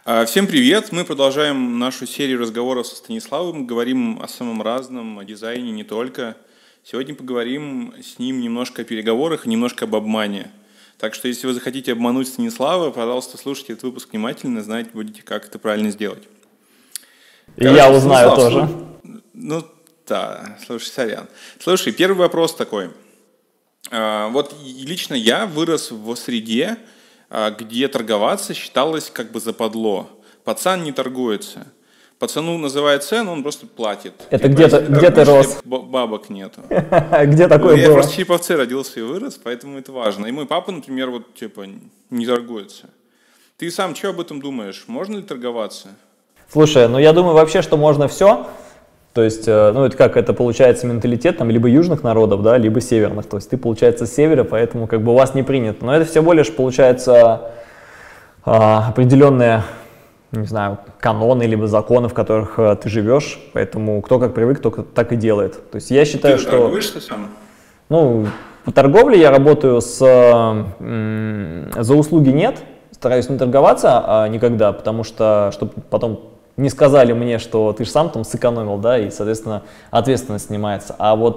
Всем привет! Мы продолжаем нашу серию разговоров со Станиславом. Говорим о самом разном, о дизайне не только. Сегодня поговорим с ним немножко о переговорах и немножко об обмане. Так что, если вы захотите обмануть Станислава, пожалуйста, слушайте этот выпуск внимательно, знать будете, как это правильно сделать. И я узнаю тоже. Сорян. Слушай, первый вопрос такой. Вот лично я вырос в среде, где торговаться считалось как бы западло. Пацан не торгуется. Пацану называют цену, он просто платит. Это где ты рос? Бабок нету. Где такое было? Я просто в Череповце родился и вырос, поэтому это важно. И мой папа, например, не торгуется. Ты сам что об этом думаешь? Можно ли торговаться? Слушай, я думаю вообще, что можно все. То есть, это получается менталитет там либо южных народов, да, либо северных. То есть ты, получается, с севера, поэтому как бы у вас не принято. Но это всего лишь, получается, определенные, не знаю, каноны либо законы, в которых ты живешь. Поэтому кто как привык, кто так и делает. То есть я считаю, ты что... торгуешься сам? По торговле я работаю за услуги нет. Стараюсь не торговаться никогда, потому что, чтобы потом не сказали мне, что ты же сам там сэкономил, да, и, соответственно, ответственность снимается. А вот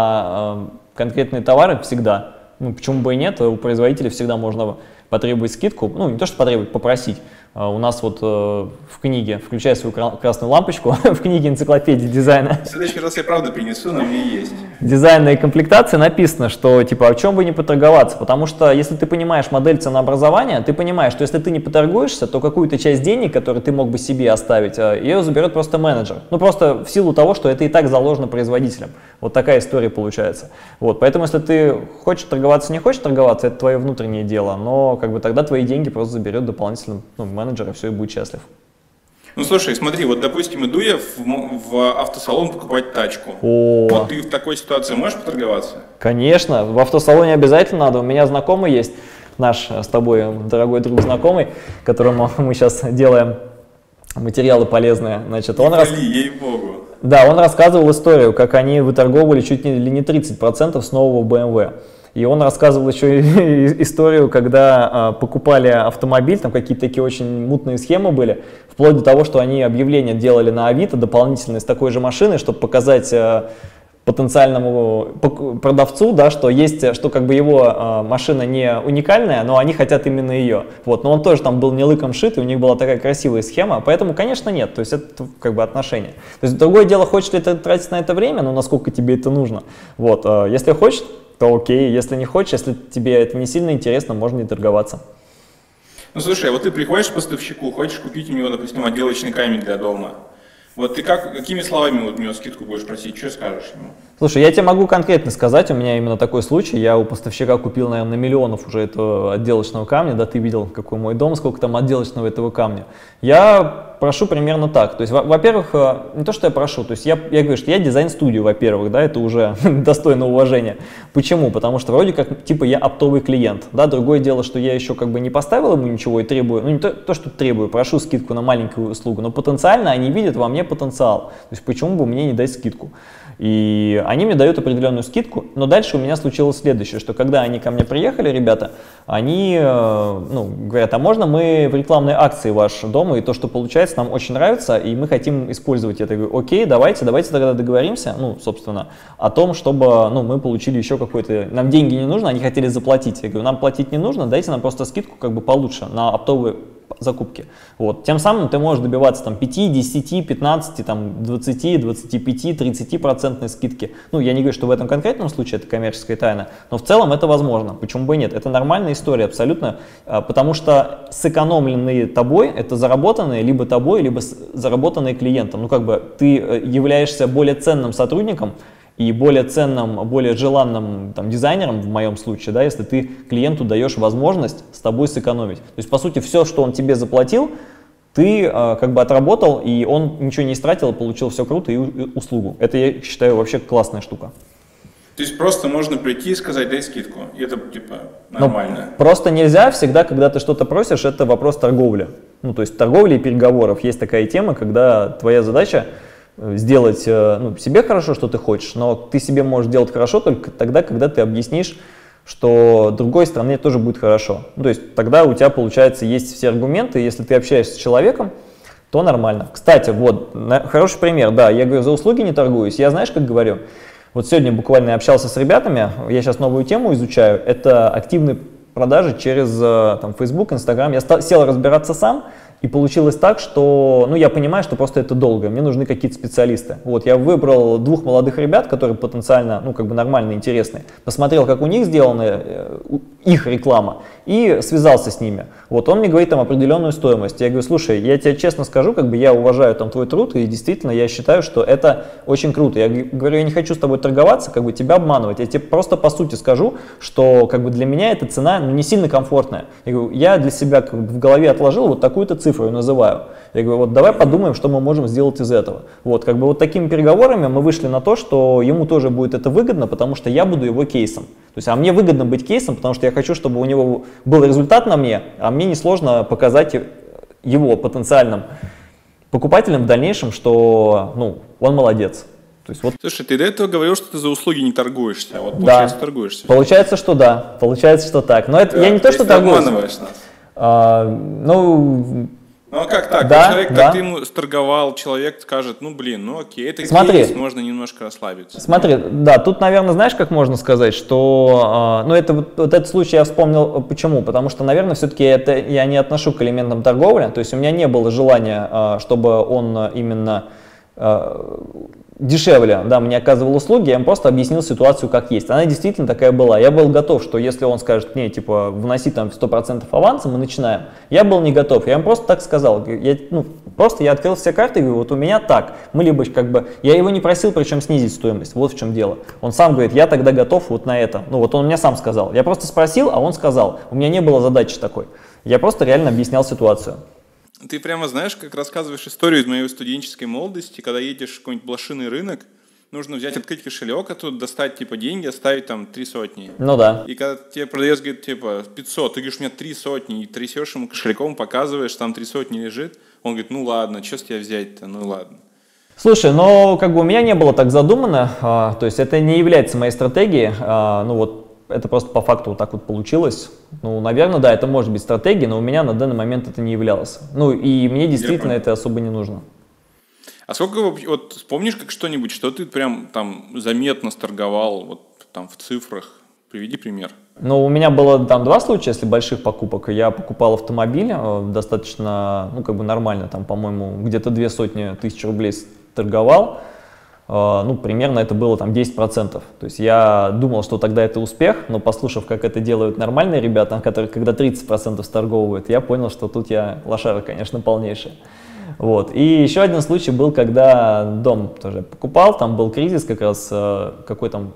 за конкретные товары всегда, почему бы и нет, у производителя всегда можно потребовать скидку, не то что потребовать, попросить. У нас вот в книге, включая свою красную лампочку, в книге энциклопедии дизайна. В следующий раз я правда принесу, но мне есть. Дизайна и комплектации написано, что о чем бы не поторговаться, потому что если ты понимаешь модель ценообразования, ты понимаешь, что если ты не поторгуешься, то какую-то часть денег, которую ты мог бы себе оставить, ее заберет просто менеджер. Просто в силу того, что это и так заложено производителем. Вот такая история получается. Поэтому если ты хочешь торговаться, не хочешь торговаться, это твое внутреннее дело, но тогда твои деньги просто заберет дополнительно менеджер, и все, и будет счастлив. Слушай, смотри, допустим, иду я в автосалон покупать тачку. Вот ты в такой ситуации можешь поторговаться? Конечно, в автосалоне обязательно надо. У меня знакомый есть, наш с тобой дорогой друг знакомый, которому мы сейчас делаем материалы полезные. Ей-богу. Да, он рассказывал историю, как они выторговывали чуть ли не 30% с нового BMW. И он рассказывал еще историю, когда покупали автомобиль, там какие-то такие очень мутные схемы были, вплоть до того, что они объявления делали на Авито дополнительные с такой же машиной, чтобы показать потенциальному продавцу, да, что его машина не уникальная, но они хотят именно ее. Но он тоже там был не лыком шит, и у них была такая красивая схема, поэтому, конечно, нет, то есть это отношения. То есть другое дело, хочешь ли ты тратить на это время, насколько тебе это нужно. Если хочешь, то окей, если не хочешь, если тебе это не сильно интересно, можно не торговаться. Слушай, ты приходишь к поставщику, хочешь купить у него, допустим, отделочный камень для дома. Ты какими словами у него скидку будешь просить, что скажешь ему? Слушай, я тебе могу конкретно сказать, у меня именно такой случай, я у поставщика купил, наверное, на миллионов уже этого отделочного камня, да, ты видел, какой мой дом, сколько там отделочного этого камня. Я прошу примерно так, то есть, во-первых, не то, что я прошу, то есть я говорю, что я дизайн-студию, во-первых, да, это уже достойно уважения. Почему? Потому что вроде как, я оптовый клиент, да, другое дело, что я еще не поставил ему ничего и требую, не то, что требую, прошу скидку на маленькую услугу, но потенциально они видят во мне потенциал, то есть почему бы мне не дать скидку. И они мне дают определенную скидку, но дальше у меня случилось следующее, что когда они ко мне приехали, ребята, они говорят, а можно мы в рекламной акции ваш дом, и то, что получается, нам очень нравится, и мы хотим использовать это. Я говорю, окей, давайте тогда договоримся, собственно, о том, чтобы мы получили еще какой-то, нам деньги не нужно, они хотели заплатить. Я говорю, нам платить не нужно, дайте нам просто скидку получше на оптовые закупки. Тем самым ты можешь добиваться 5, 10, 15, 20, 25, 30% скидки. Я не говорю, что в этом конкретном случае это коммерческая тайна, но в целом это возможно. Почему бы и нет? Это нормальная история абсолютно, потому что сэкономленные тобой, это заработанные либо тобой, либо заработанные клиентом. Ты являешься более ценным сотрудником, и более ценным, более желанным дизайнером, в моем случае, да, если ты клиенту даешь возможность с тобой сэкономить. То есть, по сути, все, что он тебе заплатил, ты отработал, и он ничего не истратил, получил все круто и услугу. Это, я считаю, вообще классная штука. То есть просто можно прийти и сказать, дай скидку, и это нормально? Просто нельзя всегда, когда ты что-то просишь, это вопрос торговли. То есть торговли и переговоров. Есть такая тема, когда твоя задача сделать себе хорошо, что ты хочешь, но ты себе можешь делать хорошо только тогда, когда ты объяснишь, что другой стороне тоже будет хорошо. Ну, то есть тогда у тебя, получается, есть все аргументы, если ты общаешься с человеком, то нормально. Кстати, вот, хороший пример, да, я говорю, за услуги не торгуюсь, я знаешь, как говорю, вот сегодня буквально общался с ребятами, я сейчас новую тему изучаю, это активные продажи через там, Facebook, Instagram, я сел разбираться сам, и получилось так, что, ну, я понимаю, что просто это долго, мне нужны какие-то специалисты. Вот, я выбрал 2 молодых ребят, которые потенциально, ну, как бы нормально интересные, посмотрел, как у них сделана их реклама, и связался с ними. Вот, он мне говорит там определенную стоимость. Я говорю, слушай, я тебе честно скажу, как бы я уважаю там твой труд, и действительно я считаю, что это очень круто. Я говорю, я не хочу с тобой торговаться, как бы тебя обманывать. Я тебе просто по сути скажу, что как бы для меня эта цена, ну, не сильно комфортная. Я говорю, я для себя как бы в голове отложил вот такую-то цифру и называю. Я говорю, вот давай подумаем, что мы можем сделать из этого. Вот, как бы вот такими переговорами мы вышли на то, что ему тоже будет это выгодно, потому что я буду его кейсом. То есть, а мне выгодно быть кейсом, потому что я хочу, чтобы у него был результат на мне, а мне несложно показать его потенциальным покупателям в дальнейшем, что, ну, он молодец. То есть, вот. Слушай, ты до этого говорил, что ты за услуги не торгуешься, а вот получается, да. торгуешься. Получается, что да, получается, что так. Но это да, я не то, что торгуюсь. Ты обманываешь нас. Ну а как так? Да, Человек, да. как ты ему сторговал, человек скажет, ну блин, ну окей, это кейс, можно немножко расслабиться. Смотри, да, тут, наверное, знаешь, как можно сказать, что, ну это вот этот случай я вспомнил, почему? Потому что, наверное, все-таки это я не отношу к элементам торговли, то есть у меня не было желания, чтобы он именно дешевле, да, мне оказывал услуги, я ему просто объяснил ситуацию как есть. Она действительно такая была. Я был готов, что если он скажет мне, типа, вноси там 100% аванса, мы начинаем. Я был не готов. Я ему просто так сказал. Просто я открыл все карты и говорю, вот у меня так. Мы либо как бы, я его не просил, причем снизить стоимость. Вот в чем дело. Он сам говорит, я тогда готов вот на это. Ну вот он мне сам сказал. Я просто спросил, а он сказал. У меня не было задачи такой. Я просто реально объяснял ситуацию. Ты прямо знаешь, как рассказываешь историю из моей студенческой молодости, когда едешь в какой-нибудь блошиный рынок, нужно взять, открыть кошелек, оттуда достать, типа, деньги, оставить там 3 сотни. Ну да. И когда тебе продавец говорит, типа, 500, ты говоришь, у меня 3 сотни, и трясешь ему кошельком, показываешь, там 3 сотни лежит, он говорит, ну ладно, что с тебя взять-то, ну ладно. Слушай, ну, как бы у меня не было так задумано, то есть это не является моей стратегией, ну вот, это просто по факту вот так вот получилось. Ну, наверное, да, это может быть стратегией, но у меня на данный момент это не являлось. Ну, и мне действительно это особо не нужно. А сколько, вот вспомнишь как что-нибудь, что ты прям там заметно сторговал, вот там в цифрах? Приведи пример. Ну, у меня было там 2 случая, если больших покупок. Я покупал автомобиль достаточно, ну, как бы нормально, там, по-моему, где-то 200 тысяч рублей торговал. Ну, примерно это было там 10%. То есть я думал, что тогда это успех, но послушав, как это делают нормальные ребята, которые когда 30% сторговывают, я понял, что тут я лошара, конечно, полнейшая. Вот. И еще один случай был, когда дом тоже покупал, там был кризис как раз, какой там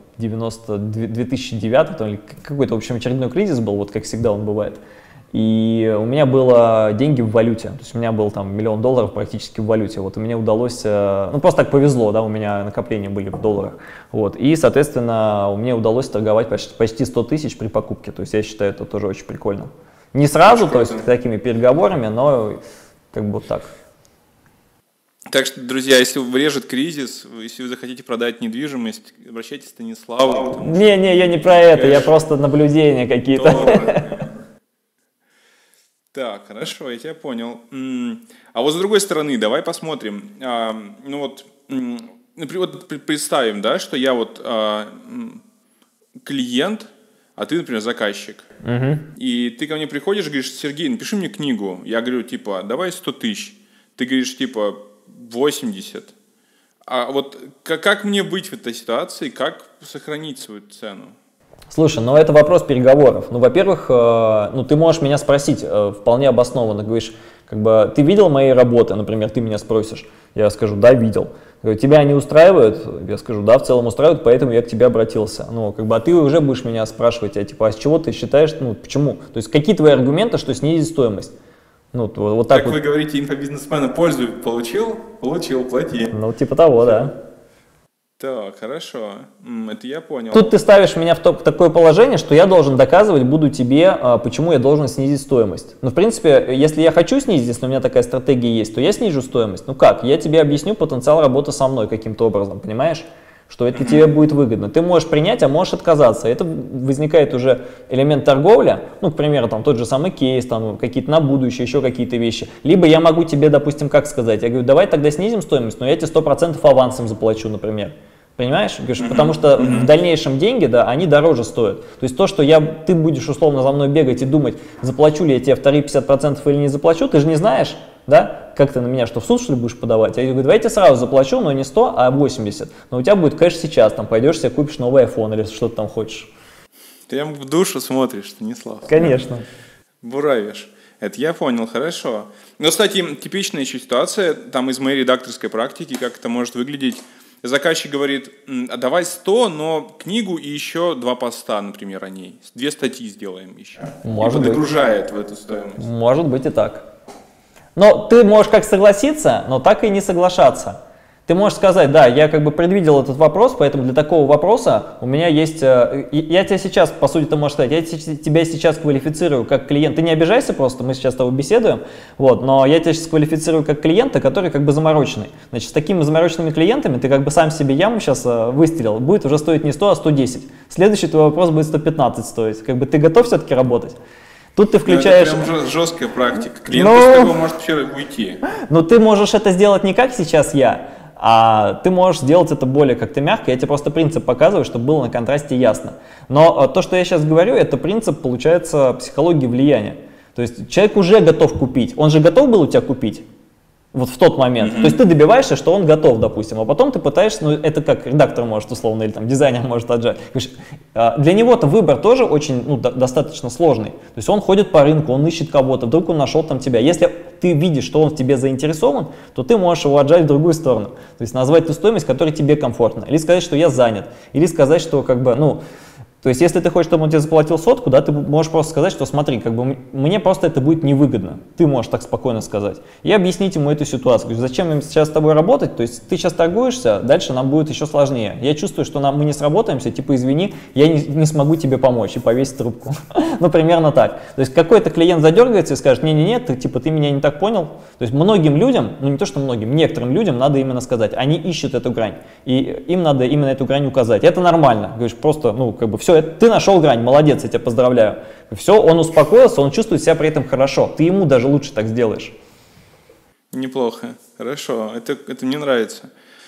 2009, или какой-то, в общем, очередной кризис был, вот как всегда он бывает. И у меня было деньги в валюте, то есть у меня был там $1 миллион практически в валюте, вот у меня удалось, ну просто так повезло, да, у меня накопления были в долларах, вот, и, соответственно, мне удалось торговать почти 100 тысяч при покупке, то есть я считаю, это тоже очень прикольно. Не сразу, то есть такими переговорами, но как бы вот так. Так что, друзья, если врежет кризис, если вы захотите продать недвижимость, обращайтесь к Станиславу. Не, я не про это, я просто наблюдения какие-то. Так, хорошо, я тебя понял. А вот с другой стороны, давай посмотрим. Ну вот, представим, да, что я вот клиент, а ты, например, заказчик. Угу. И ты ко мне приходишь и говоришь, Сергей, напиши мне книгу. Я говорю, типа, давай 100 тысяч. Ты говоришь, типа, 80. А вот как мне быть в этой ситуации, как сохранить свою цену? Слушай, ну это вопрос переговоров. Ну, во-первых, ну ты можешь меня спросить вполне обоснованно, говоришь, как бы, ты видел мои работы, например, ты меня спросишь, я скажу, да, видел. Говорю, тебя они устраивают? Я скажу, да, в целом устраивают, поэтому я к тебе обратился. Ну, как бы, а ты уже будешь меня спрашивать, а типа, а с чего ты считаешь, ну, почему? То есть, какие твои аргументы, что снизить стоимость? Ну, вот так как вот. Вы говорите, инфобизнесмена пользу получил, плати. Ну, типа того, да. Так, хорошо, это я понял. Тут ты ставишь меня в такое положение, что я должен доказывать буду тебе, почему я должен снизить стоимость. Ну, в принципе, если я хочу снизить, если у меня такая стратегия есть, то я снижу стоимость. Ну как? Я тебе объясню потенциал работы со мной каким-то образом, понимаешь? что это тебе будет выгодно. Ты можешь принять, а можешь отказаться. Это возникает уже элемент торговли, ну, к примеру, там тот же самый кейс, там какие-то на будущее, еще какие-то вещи. Либо я могу тебе, допустим, как сказать, я говорю, давай тогда снизим стоимость, но я тебе 100% авансом заплачу, например. Понимаешь? Потому что в дальнейшем деньги, да, они дороже стоят. То есть то, что ты будешь условно за мной бегать и думать, заплачу ли я тебе вторые 50% или не заплачу, ты же не знаешь, да, как ты на меня, что в суд, что ли, будешь подавать? Я говорю, давайте сразу заплачу, но не 100, а 80. Но у тебя будет кэш сейчас, там пойдешь себе купишь новый iPhone или что ты там хочешь. Ты прям в душу смотришь, Станислав. Конечно. Буравишь. Это я понял, хорошо. Но, кстати, типичная еще ситуация, там из моей редакторской практики, как это может выглядеть. Заказчик говорит, давай 100, но книгу и еще 2 поста, например, о ней. 2 статьи сделаем еще. Может быть. Догружает в эту стоимость. Может быть и так. Но ты можешь как согласиться, но так и не соглашаться. Ты можешь сказать, да, я как бы предвидел этот вопрос, поэтому для такого вопроса у меня есть, я тебя сейчас, по сути, ты можешь сказать, я тебя сейчас квалифицирую как клиент, ты не обижайся просто, мы сейчас с тобой беседуем, вот, но я тебя сейчас квалифицирую как клиента, который как бы замороченный. Значит, с такими замороченными клиентами ты как бы сам себе яму сейчас выстрелил, будет уже стоить не 100, а 110. Следующий твой вопрос будет 115 стоить, как бы ты готов все-таки работать? Тут ты включаешь... Это прям жесткая практика, клиент после этого может вообще уйти. Но ты можешь это сделать не как сейчас я, а ты можешь сделать это более как-то мягко. Я тебе просто принцип показываю, чтобы было на контрасте ясно. Но то, что я сейчас говорю, это принцип, получается, психологии влияния. То есть человек уже готов купить. Он же готов был у тебя купить? Вот в тот момент. То есть ты добиваешься, что он готов, допустим, а потом ты пытаешься, ну это как редактор может условно, или там дизайнер может отжать. Для него-то выбор тоже очень, ну, достаточно сложный. То есть он ходит по рынку, он ищет кого-то, вдруг он нашел там тебя. Если ты видишь, что он в тебе заинтересован, то ты можешь его отжать в другую сторону. То есть назвать ту стоимость, которая тебе комфортна. Или сказать, что я занят. Или сказать, что как бы, ну... То есть, если ты хочешь, чтобы он тебе заплатил 100, да, ты можешь просто сказать, что смотри, как бы мне просто это будет невыгодно. Ты можешь так спокойно сказать. И объяснить ему эту ситуацию. Говорю, зачем им сейчас с тобой работать? То есть, ты сейчас торгуешься, дальше нам будет еще сложнее. Я чувствую, что мы не сработаемся, типа, извини, я не смогу тебе помочь и повесить трубку. Ну, примерно так. То есть, какой-то клиент задергается и скажет, не-не-не, ты меня не так понял. То есть, многим людям, ну не то, что многим, некоторым людям надо именно сказать, они ищут эту грань. И им надо именно эту грань указать. Это нормально. Говоришь, просто, ну, как бы, все, ты нашел грань, молодец, я тебя поздравляю. Все, он успокоился, он чувствует себя при этом хорошо. Ты ему даже лучше так сделаешь. Неплохо, хорошо, это мне нравится.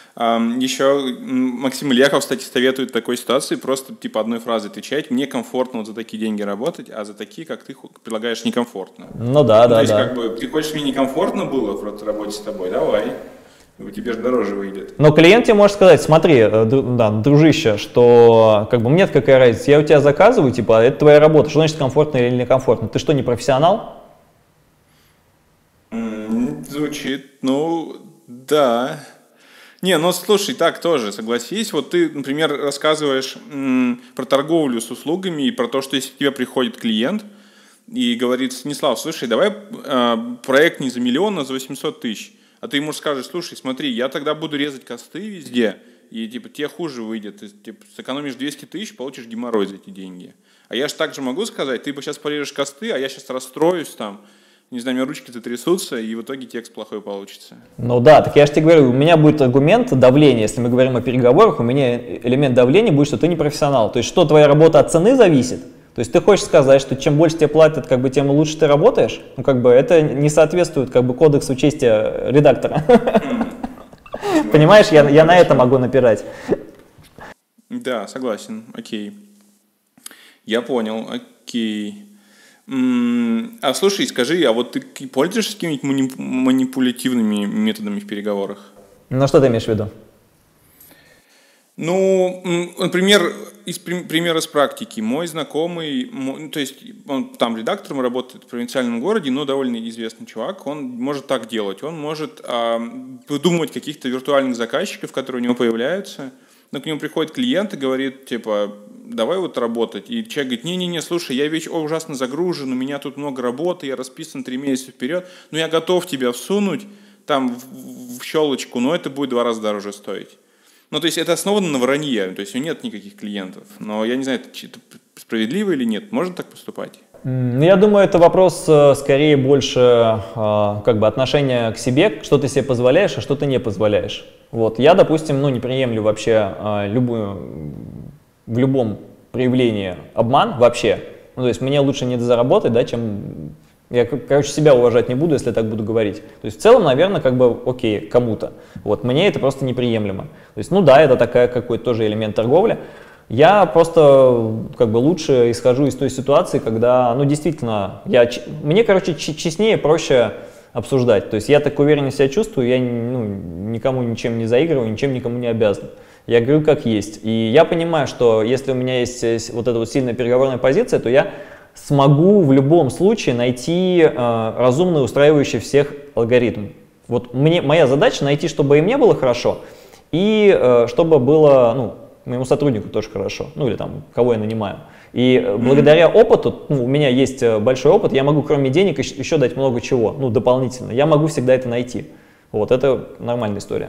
Еще Максим Ильяхов, кстати, советует в такой ситуации просто типа одной фразой отвечать. Мне комфортно вот за такие деньги работать, а за такие, как ты предлагаешь, некомфортно. Ну да, да, то есть, да. как бы, ты хочешь, мне некомфортно было в работе с тобой, давай. Тебе же дороже выйдет. Но клиент тебе может сказать, смотри, да, дружище, что как бы мне какая разница, я у тебя заказываю, типа, это твоя работа, что значит комфортно или некомфортно? Ты что, не профессионал? Звучит, ну, да. Не, ну слушай, так тоже, согласись. Вот ты, например, рассказываешь про торговлю с услугами и про то, что если к тебе приходит клиент и говорит, Станислав, слушай, давай проект не за 1 миллион, а за 800 тысяч. А ты ему скажешь, слушай, смотри, я тогда буду резать косты везде, и типа тебе хуже выйдет. Ты типа, сэкономишь 200 тысяч, получишь геморрой за эти деньги. А я же также могу сказать, ты бы сейчас порежешь косты, а я сейчас расстроюсь там, не знаю, у меня ручки затрясутся, и в итоге текст плохой получится. Ну да, так я же тебе говорю, у меня будет аргумент давления, если мы говорим о переговорах, у меня элемент давления будет, что ты не профессионал. То есть что твоя работа от цены зависит? То есть ты хочешь сказать, что чем больше тебе платят, как бы, тем лучше ты работаешь? Ну, как бы это не соответствует как бы кодексу чести редактора. Понимаешь, я на это могу напирать. Да, согласен, окей. Я понял, окей. А слушай, скажи, а вот ты пользуешься какими-нибудь манипулятивными методами в переговорах? Ну, что ты имеешь в виду? Ну, например, пример из практики. Мой знакомый, то есть он там редактором работает в провинциальном городе, но довольно известный чувак, он может так делать. Он может придумывать каких-то виртуальных заказчиков, которые у него появляются. Но к нему приходит клиент и говорит, типа, давай вот работать. И человек говорит, не-не-не, слушай, я ужасно загружен, у меня тут много работы, я расписан 3 месяца вперед, но я готов тебя всунуть там в щелочку, но это будет 2 раза дороже стоить. Ну, то есть это основано на вранье, то есть у него нет никаких клиентов. Но я не знаю, это справедливо или нет, можно так поступать? Я думаю, это вопрос скорее больше как бы отношения к себе, что ты себе позволяешь, а что ты не позволяешь. Вот, я, допустим, ну, не приемлю вообще в любом проявлении обман вообще. Ну, то есть мне лучше не заработать, да, чем... Я, короче, себя уважать не буду, если я так буду говорить. То есть в целом, наверное, как бы окей, кому-то. Вот, мне это просто неприемлемо. То есть, ну да, это такая какой-то тоже элемент торговли. Я просто как бы лучше исхожу из той ситуации, когда, ну, действительно, мне, короче, честнее, проще обсуждать. То есть я так уверенно себя чувствую, я никому ничем не заигрываю, ничем никому не обязан. Я говорю как есть. И я понимаю, что если у меня есть вот эта вот сильная переговорная позиция, то я смогу в любом случае найти разумный, устраивающий всех алгоритм. Вот моя задача найти, чтобы и мне было хорошо, и чтобы было, ну, моему сотруднику тоже хорошо, ну или там, кого я нанимаю. И благодаря опыту, ну, у меня есть большой опыт, я могу кроме денег еще дать много чего, ну, дополнительно. Я могу всегда это найти. Вот, это нормальная история.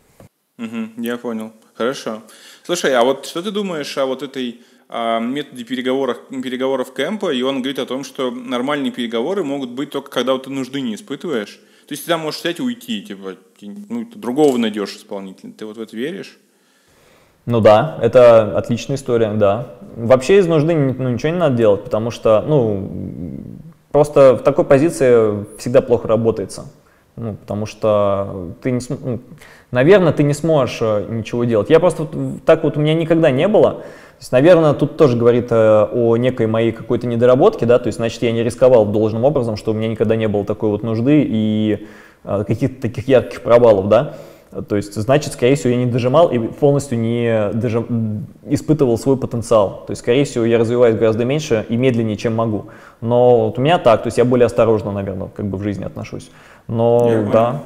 Я понял. Хорошо. Слушай, а вот что ты думаешь о вот этой методе переговоров Кэмпа? И он говорит о том, что нормальные переговоры могут быть только когда вот ты нужды не испытываешь. То есть ты там можешь взять и уйти, типа, ну, ты другого найдешь исполнителя. Ты вот в это веришь? Ну да, это отличная история, да. Вообще из нужды ничего не надо делать, потому что, ну, просто в такой позиции всегда плохо работается. Ну, потому что ты наверное, ты не сможешь ничего делать. Я просто так вот у меня никогда не было. То есть, наверное, тут тоже говорит о некой моей какой-то недоработке, да, то есть, значит, я не рисковал должным образом, что у меня никогда не было такой вот нужды и каких-то таких ярких провалов, да. То есть, значит, скорее всего, я не дожимал и полностью не испытывал свой потенциал. То есть, скорее всего, я развиваюсь гораздо меньше и медленнее, чем могу. Но вот у меня так, то есть я более осторожно, наверное, как бы в жизни отношусь. Но да.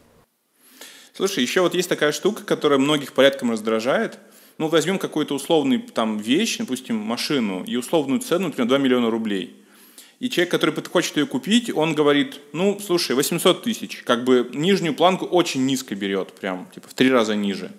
Слушай, еще вот есть такая штука, которая многих порядком раздражает. Ну, возьмем какую-то условную там вещь, допустим, машину, и условную цену, например, 2 миллиона рублей. И человек, который хочет ее купить, он говорит, ну, слушай, 800 тысяч, как бы нижнюю планку очень низко берет, прям, типа, в 3 раза ниже.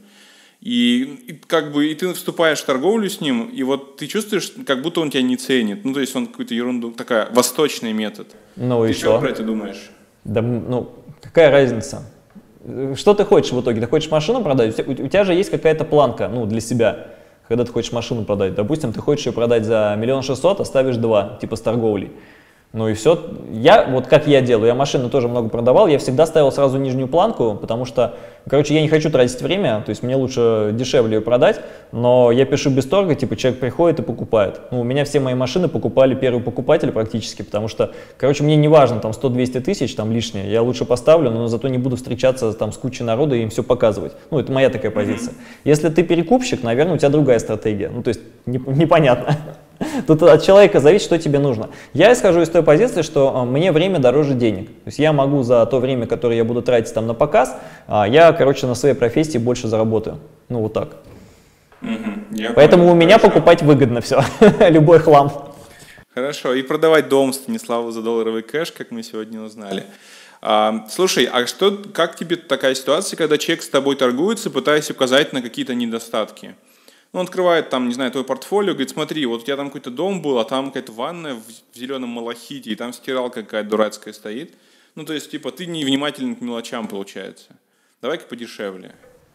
И как бы, и ты вступаешь в торговлю с ним, и вот ты чувствуешь, как будто он тебя не ценит. Ну, то есть он какую-то ерунду, такая, восточный метод. Ну ты и что про это думаешь? Да, ну, какая разница? Что ты хочешь в итоге? Ты хочешь машину продать? У тебя же есть какая-то планка, ну, для себя, когда ты хочешь машину продать. Допустим, ты хочешь ее продать за 1 600 000, оставишь 2, типа с торговлей. Ну и все. Вот как я делаю, я машину тоже много продавал, я всегда ставил сразу нижнюю планку, потому что, короче, я не хочу тратить время, то есть мне лучше дешевле ее продать, но я пишу без торга, типа человек приходит и покупает. Ну, у меня все мои машины покупали первый покупатель практически, потому что, короче, мне не важно там 100-200 тысяч, там лишнее, я лучше поставлю, но зато не буду встречаться там с кучей народа и им все показывать. Ну, это моя такая позиция. Если ты перекупщик, наверное, у тебя другая стратегия, ну, то есть непонятно. Тут от человека зависит, что тебе нужно. Я исхожу из той позиции, что мне время дороже денег. То есть я могу за то время, которое я буду тратить там на показ, я, короче, на своей профессии больше заработаю. Ну, вот так. Поэтому у меня покупать выгодно все, любой хлам. Хорошо, и продавать дом Станиславу за долларовый кэш, как мы сегодня узнали. Слушай, как тебе такая ситуация, когда человек с тобой торгуется, пытаясь указать на какие-то недостатки? Он открывает там, не знаю, твое портфолио, говорит, смотри, вот у тебя там какой-то дом был, а там какая-то ванная в зеленом малахите, и там стиралка какая-то дурацкая стоит. Ну, то есть, типа, ты невнимателен к мелочам, получается. Давай-ка подешевле.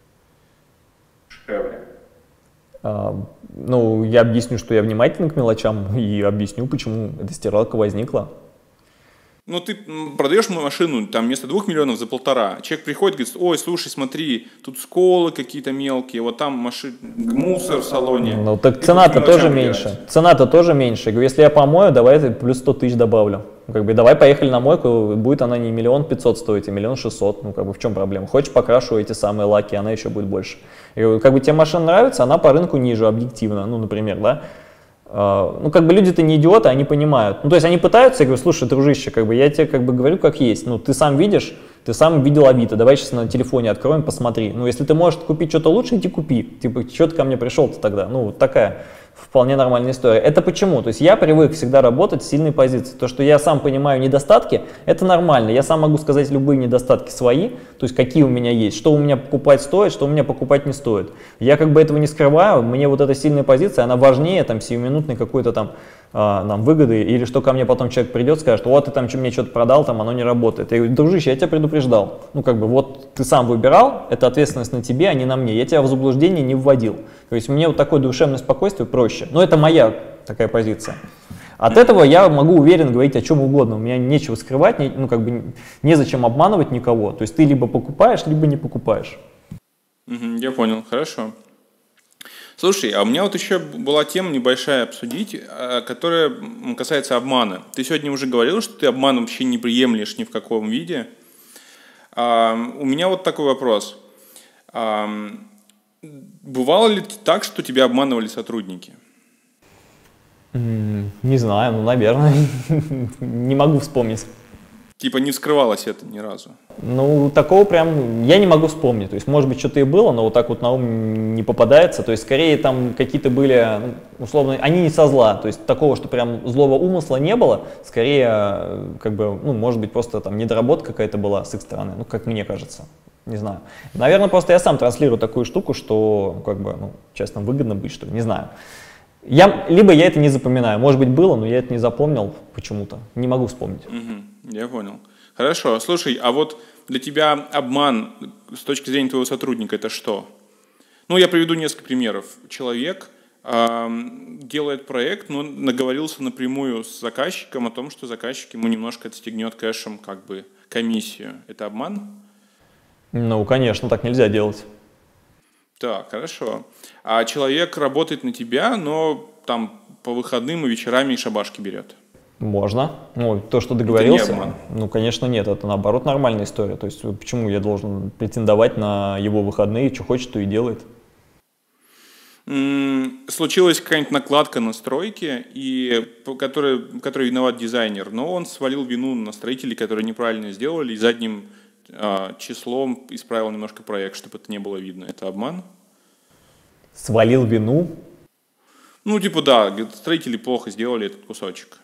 Ну, я объясню, что я внимателен к мелочам, и объясню, почему эта стиралка возникла. Ну, ты продаешь машину, там, вместо 2 миллионов за 1,5. Человек приходит, говорит, ой, слушай, смотри, тут сколы какие-то мелкие, вот там мусор в салоне. Ну, так цена-то тоже меньше. Цена-то тоже меньше. Я говорю, если я помою, давай плюс 100 тысяч добавлю. Как бы, давай поехали на мойку, будет она не 1 500 000 стоить, а 1 600 000. Ну, как бы, в чем проблема? Хочешь, покрашу эти самые лаки, она еще будет больше. Я говорю, как бы тебе машина нравится, она по рынку ниже, объективно, ну, например, да. Ну, как бы люди-то не идиоты, они понимают. Ну, то есть они пытаются, я говорю, слушай, дружище, как бы я тебе как бы говорю, как есть. Ну, ты сам видишь, ты сам видел Авито, давай сейчас на телефоне откроем, посмотри. Ну, если ты можешь купить что-то лучше, иди купи. Типа, что ты ко мне пришел-то тогда? Ну, вот такая вполне нормальная история. Это почему? То есть я привык всегда работать с сильной позиции. То, что я сам понимаю недостатки, это нормально. Я сам могу сказать любые недостатки свои, то есть какие у меня есть, что у меня покупать стоит, что у меня покупать не стоит. Я как бы этого не скрываю, мне вот эта сильная позиция, она важнее там сиюминутной какой-то там нам выгоды, или что ко мне потом человек придет, скажет, вот ты там мне что-то продал, там оно не работает. Я говорю, дружище, я тебя предупреждал. Ну, как бы, вот ты сам выбирал, это ответственность на тебе, а не на мне. Я тебя в заблуждение не вводил. То есть мне вот такое душевное спокойствие проще. Но это моя такая позиция. От этого я могу уверенно говорить о чем угодно. У меня нечего скрывать, ну, как бы, незачем обманывать никого. То есть ты либо покупаешь, либо не покупаешь. Я понял, хорошо. Слушай, а у меня вот еще была тема небольшая обсудить, которая касается обмана. Ты сегодня уже говорил, что ты обман вообще не приемлешь ни в каком виде. У меня вот такой вопрос. Бывало ли так, что тебя обманывали сотрудники? Не знаю, ну, наверное. Не могу вспомнить. Типа не вскрывалось это ни разу? Ну, такого прям я не могу вспомнить. То есть, может быть, что-то и было, но вот так вот на ум не попадается. То есть, скорее там какие-то были, условно, они не со зла. То есть, такого, что прям злого умысла не было. Скорее, как бы, ну, может быть, просто там недоработка какая-то была с их стороны, ну, как мне кажется. Не знаю. Наверное, просто я сам транслирую такую штуку, что, как бы, ну, честно, выгодно быть, что ли, не знаю. Либо я это не запоминаю. Может быть, было, но я это не запомнил почему-то. Не могу вспомнить. Я понял. Хорошо. Слушай, а вот для тебя обман с точки зрения твоего сотрудника это что? Ну, я приведу несколько примеров. Человек делает проект, но наговорился напрямую с заказчиком о том, что заказчик ему немножко отстегнет кэшем как бы комиссию. Это обман? Ну, конечно, так нельзя делать. Так, хорошо. А человек работает на тебя, но там по выходным и вечерами и шабашки берет? Можно. Ну, то, что договорился. Это не обман. Ну, конечно, нет. Это, наоборот, нормальная история. То есть, почему я должен претендовать на его выходные, что хочет, то и делает. Случилась какая-нибудь накладка на стройке, которой виноват дизайнер, но он свалил вину на строителей, которые неправильно сделали, и задним числом исправил немножко проект, чтобы это не было видно. Это обман? Свалил вину? Ну, типа, да, строители плохо сделали этот кусочек.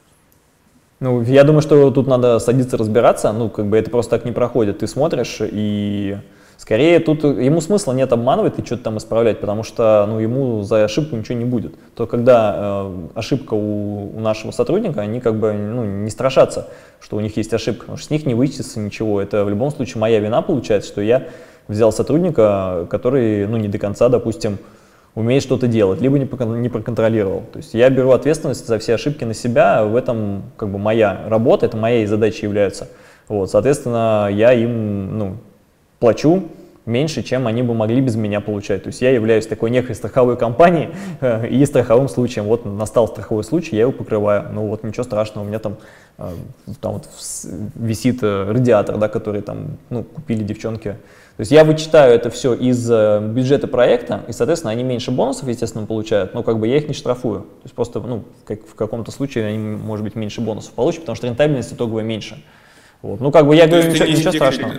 Ну, я думаю, что тут надо садиться разбираться, ну, как бы это просто так не проходит. Ты смотришь, и скорее тут ему смысла нет обманывать и что-то там исправлять, потому что, ну, ему за ошибку ничего не будет. То когда ошибка у нашего сотрудника, они как бы, ну, не страшатся, что у них есть ошибка, потому что с них не вычтется ничего. Это в любом случае моя вина получается, что я взял сотрудника, который, ну, не до конца, допустим, умеет что-то делать, либо не проконтролировал. То есть я беру ответственность за все ошибки на себя, в этом как бы моя работа, это моей задачей является. Вот, соответственно, я им, ну, плачу меньше, чем они бы могли без меня получать. То есть я являюсь такой некой страховой компанией и страховым случаем. Вот настал страховой случай, я его покрываю. Ну вот ничего страшного, у меня там вот висит радиатор, да, который там, ну, купили девчонки. То есть я вычитаю это все из бюджета проекта, и, соответственно, они меньше бонусов, естественно, получают, но как бы я их не штрафую. То есть просто, ну, в каком-то случае они, может быть, меньше бонусов получат, потому что рентабельность итоговая меньше. Вот. Ну, как бы я говорю, ничего страшного.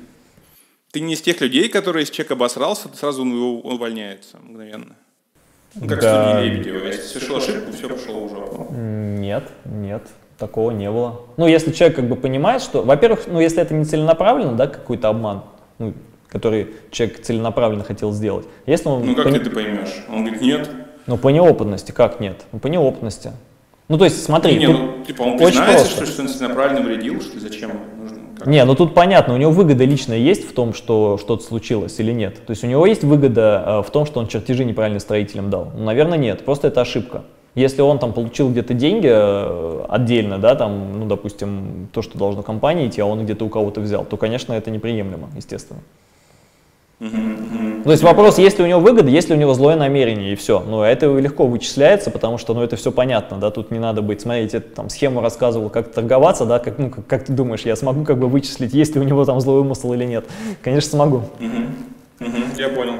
Ты не из тех людей, которые, если человек обосрался, сразу он увольняется мгновенно. Как да. судьи Лебедева. Если совершил ошибку, все пошло в жопу. Нет, такого не было. Ну, если человек как бы понимает, что, во-первых, ну, если это не целенаправленно, да, какой-то обман, ну, который человек целенаправленно хотел сделать. Если он как ты это поймешь? Он говорит, нет. Ну, по неопытности, как нет? Ну, по неопытности. Ну, то есть, смотри, ну, типа он признается, что он целенаправленно вредил, что ли, зачем нужно? Не, ну тут понятно, у него выгода личная есть в том, что что-то случилось или нет? То есть у него есть выгода в том, что он чертежи неправильно строителям дал? Ну, наверное, нет, просто это ошибка. Если он там получил где-то деньги отдельно, да, там, ну, допустим, то, что должно компании идти, а он где-то у кого-то взял, то, конечно, это неприемлемо, естественно. То есть вопрос, есть ли у него выгода, есть ли у него злое намерение, и все. Но это легко вычисляется, потому что, ну, это все понятно, да, тут не надо быть, смотрите, там схему рассказывал, как торговаться, да, как ты думаешь, я смогу как бы вычислить, есть ли у него там злой умысел или нет? Конечно, смогу. Я понял.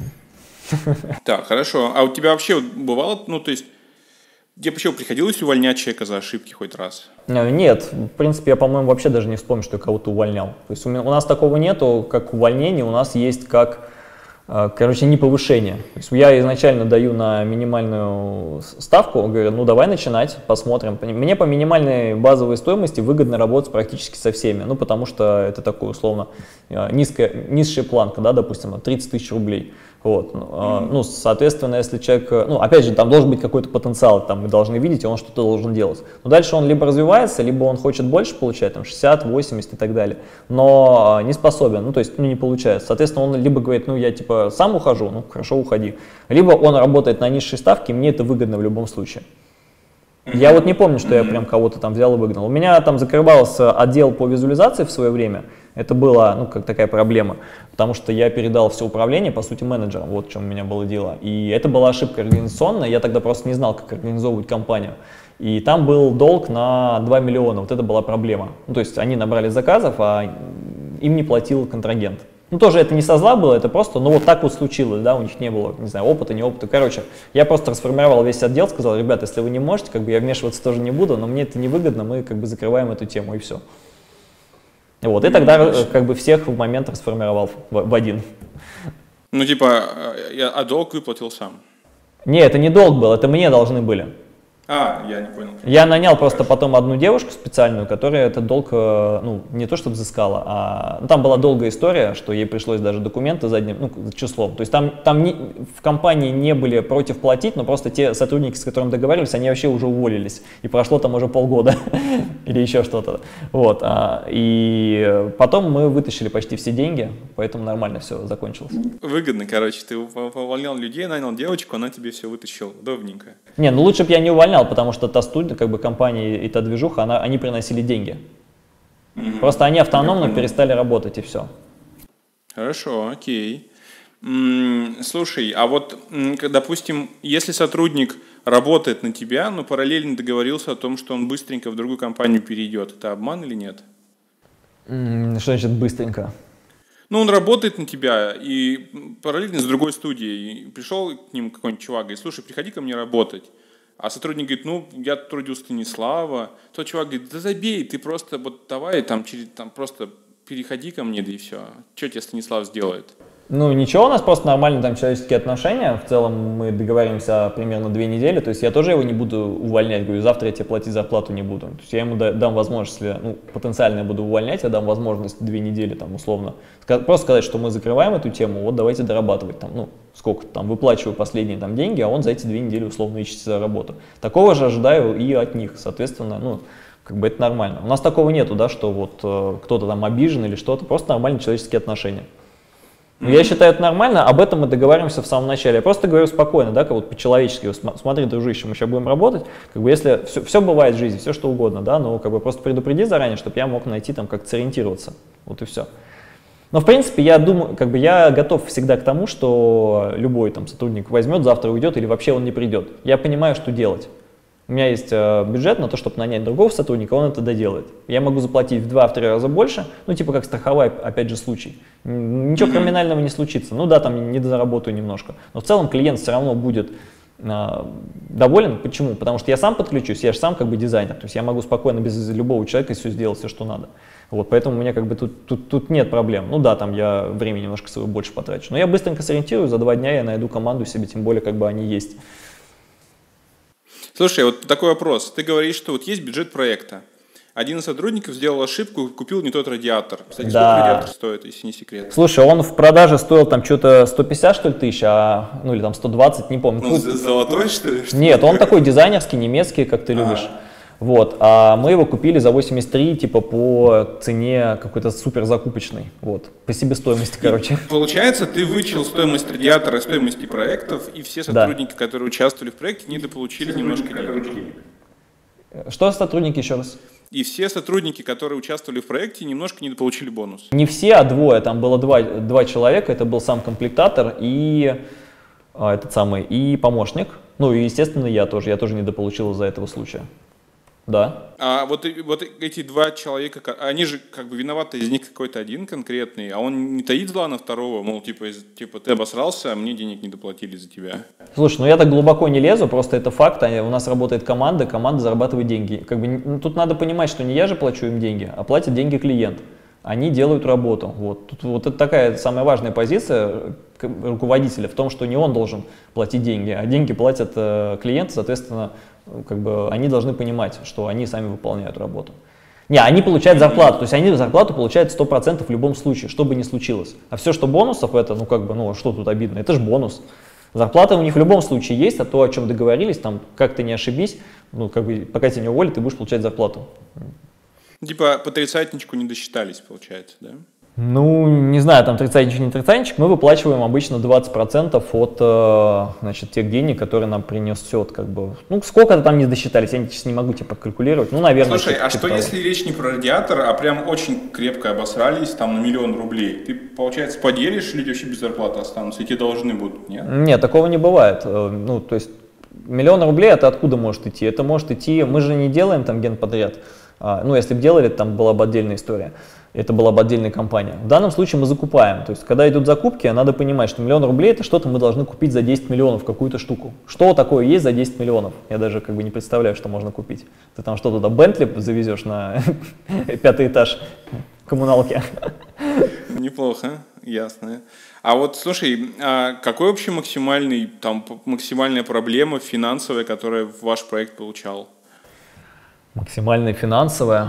Так, хорошо. А у тебя вообще бывало, ну, то есть, тебе вообще приходилось увольнять человека за ошибки хоть раз? Нет, в принципе, я, по-моему, вообще даже не вспомню, что я кого-то увольнял. То есть у нас такого нету, как увольнение, у нас есть как, короче, не повышение. То есть я изначально даю на минимальную ставку, говорю, ну давай начинать, посмотрим. Мне по минимальной базовой стоимости выгодно работать практически со всеми, ну потому что это такой условно низшая планка, да, допустим, 30 тысяч рублей. Вот. Ну, соответственно, если человек, ну, опять же, там должен быть какой-то потенциал, там мы должны видеть, и он что-то должен делать. Но дальше он либо развивается, либо он хочет больше получать, там 60, 80 и так далее, но не способен, ну, то есть, ну, не получается. Соответственно, он либо говорит, ну, я типа сам ухожу, ну, хорошо, уходи. Либо он работает на низшей ставке, мне это выгодно в любом случае. Я вот не помню, что я прям кого-то там взял и выгнал. У меня там закрывался отдел по визуализации в свое время. Это была, ну, как такая проблема, потому что я передал все управление, по сути, менеджерам, вот в чем у меня было дело. И это была ошибка организационная, я тогда просто не знал, как организовывать компанию. И там был долг на 2 миллиона, вот это была проблема. Ну, то есть они набрали заказов, а им не платил контрагент. Ну, тоже это не со зла было, это просто, ну, вот так вот случилось, да, у них не было, не знаю, опыта, не опыта. Короче, я просто расформировал весь отдел, сказал, ребята, если вы не можете, как бы я вмешиваться тоже не буду, но мне это невыгодно, мы как бы закрываем эту тему, и все. Вот, и тогда как бы всех в момент расформировал в один. Ну, типа, а долг выплатил сам? Не, это не долг был, это мне должны были. Я не понял. Я нанял просто потом одну девушку специальную, которая этот долг, ну, не то что взыскала, а ну, там была долгая история, что ей пришлось даже документы задним, ну, числом. То есть там в компании не были против платить, но просто те сотрудники, с которыми договаривались, они вообще уже уволились. И прошло там уже полгода или еще что-то. Вот. И потом мы вытащили почти все деньги, поэтому нормально все закончилось. Выгодно, короче. Ты увольнял людей, нанял девочку, она тебе все вытащила. Удобненько. Не, ну лучше бы я не увольнял, потому что та студия, как бы компания и та движуха, они приносили деньги. Просто они автономно перестали работать, и все. Хорошо, окей. Слушай, а вот, допустим, если сотрудник работает на тебя, но параллельно договорился о том, что он быстренько в другую компанию перейдет, это обман или нет? Что значит быстренько? Ну, он работает на тебя и параллельно с другой студией. И пришел к ним какой-нибудь чувак, говорит, слушай, приходи ко мне работать. А сотрудник говорит, ну, я трудил у Станислава. Тот чувак говорит, да забей, ты просто вот давай там просто переходи ко мне, да и все. Что тебе Станислав сделает? Ну, ничего, у нас просто нормальные там человеческие отношения. В целом мы договариваемся примерно 2 недели. То есть я тоже его не буду увольнять. Говорю, завтра я тебе платить зарплату не буду. То есть я ему дам возможность, если потенциально я буду увольнять, я дам возможность 2 недели там условно. Просто сказать, что мы закрываем эту тему, вот давайте дорабатывать там, ну, сколько там, выплачиваю последние там деньги, а он за эти 2 недели условно ищет за работу. Такого же ожидаю и от них, соответственно, ну, как бы это нормально. У нас такого нету, да, что вот кто-то там обижен или что-то, просто нормальные человеческие отношения. Я считаю, это нормально, об этом мы договариваемся в самом начале. Я просто говорю спокойно, да, как вот по-человечески, смотри, дружище, мы сейчас будем работать, как бы если все бывает в жизни, все что угодно, да, но как бы просто предупреди заранее, чтобы я мог найти там, как сориентироваться, вот и все. Но в принципе я думаю, как бы я готов всегда к тому, что любой там сотрудник возьмет, завтра уйдет или вообще он не придет. Я понимаю, что делать. У меня есть бюджет на то, чтобы нанять другого сотрудника, он это доделает. Я могу заплатить в 2-3 раза больше, ну типа как страховой, опять же, случай. Ничего криминального не случится. Ну да, там не дозаработаю немножко. Но в целом клиент все равно будет доволен. Почему? Потому что я сам подключусь, я же сам как бы дизайнер. То есть я могу спокойно без любого человека все сделать, все, что надо. Вот, поэтому у меня как бы тут нет проблем. Ну да, там я времени немножко своего больше потрачу. Но я быстренько сориентирую, за 2 дня я найду команду себе, тем более как бы они есть. Слушай, вот такой вопрос. Ты говоришь, что вот есть бюджет проекта. Один из сотрудников сделал ошибку, купил не тот радиатор. Кстати, да. Сколько радиатор стоит, если не секрет? Слушай, он в продаже стоил там что-то 150, что ли, тысяч, ну или там 120, не помню. Ну, золотой, что ли? Нет, он такой дизайнерский, немецкий, как ты любишь. Вот, а мы его купили за 83, типа по цене какой-то супер закупочной, вот, по себестоимости, короче. И, получается, ты вычел стоимость радиатора, стоимости проектов, и все сотрудники, да, которые участвовали в проекте, недополучили немножко денег. Что сотрудники, еще раз? И все сотрудники, которые участвовали в проекте, немножко недополучили бонус. Не все, а двое, там было два человека, это был сам комплектатор и этот самый, и помощник, ну и, естественно, я тоже недополучил из-за этого случая. Да. А вот эти 2 человека, они же как бы виноваты, из них какой-то один конкретный, а он не таит зла на второго, мол, типа ты обосрался, а мне денег не доплатили за тебя. Слушай, ну я так глубоко не лезу, просто это факт, у нас работает команда зарабатывает деньги. Как бы, тут надо понимать, что не я же плачу им деньги, а платит деньги клиент. Они делают работу. Вот это такая самая важная позиция руководителя в том, что не он должен платить деньги, а деньги платят клиенты, соответственно, как бы они должны понимать, что они сами выполняют работу. Не, они получают зарплату, то есть они зарплату получают 100% в любом случае, что бы ни случилось. А все, что бонусов, это, ну как бы, ну что тут обидно, это же бонус. Зарплата у них в любом случае есть, а то, о чем договорились, там, как ты не ошибись, ну как бы, пока тебя не уволят, ты будешь получать зарплату. Типа по тридцатничку не досчитались, получается, да? Ну, не знаю, там тридцатничек, не тридцатничек, мы выплачиваем обычно 20% от, значит, тех денег, которые нам принесет, как бы, ну, сколько-то там не досчитались, я сейчас не могу, типа, калькулировать, ну, наверное. Слушай, а что если речь не про радиатор, а прям очень крепко обосрались, там, на 1 000 000 рублей? Ты, получается, поделишь, люди вообще без зарплаты останутся, и тебе должны будут, нет? Нет, такого не бывает, ну, то есть, 1 000 000 рублей, это откуда может идти? Это может идти, мы же не делаем там генподряд, ну, если бы делали, там была бы отдельная история. Это была бы отдельная компания. В данном случае мы закупаем. То есть, когда идут закупки, надо понимать, что 1 000 000 рублей это что-то мы должны купить за 10 миллионов, какую-то штуку. Что такое есть за 10 миллионов? Я даже как бы не представляю, что можно купить. Ты там что туда, Бентли завезешь на 5-й этаж коммуналки? Неплохо, ясно. А вот слушай, какой вообще максимальная проблема финансовая, которая ваш проект получал? Максимальная финансовая?